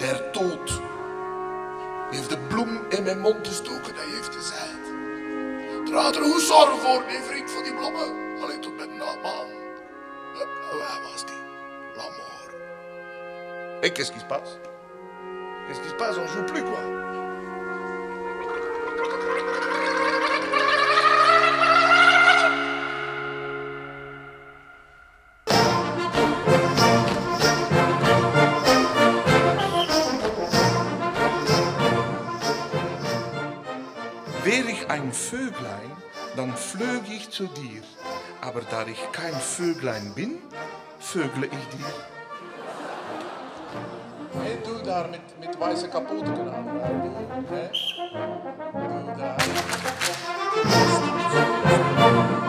Der Tod heeft de bloem in mijn mond gestoken, hij heeft gezegd. Draag er goed zorg voor, die vriend van die bloemen. Alleen tot met naam. Waar was die? L'amour. Et qu'est-ce qui se passe? Qu'est-ce qui se passe? On joue plus, quoi. Wär ich ein Vöglein, dann flög ich zu dir. Aber da ich kein Vöglein bin, vögle ich dir. Hey, du daar met weiße Kapotten aan. Du daar.